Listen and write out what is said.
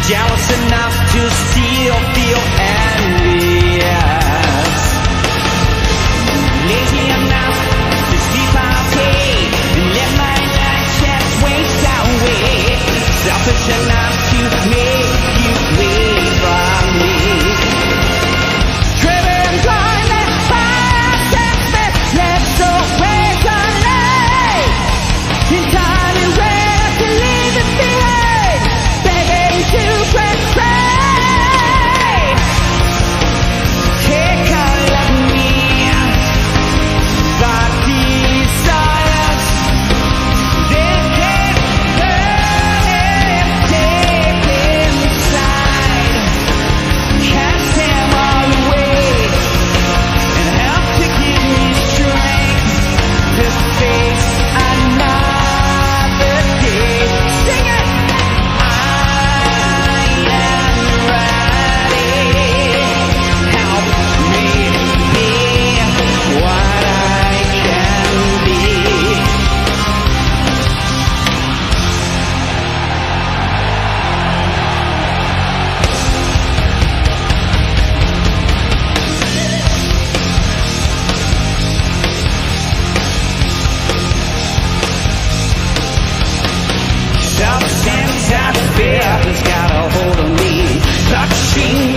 jealous enough to still feel envious, lazy enough to sleep all day and let my night just waste away, selfish enough to make you wait for me, driven blindly by a selfishness away from life, entirely ready to leave it behind, begging to betray. Take all of me, but desires they keep burning deep inside. Cast them all away and help to give me strength to face another day. Sing it! I am ready. Help me be what I can be. Some sense of fear has got a hold of me, touching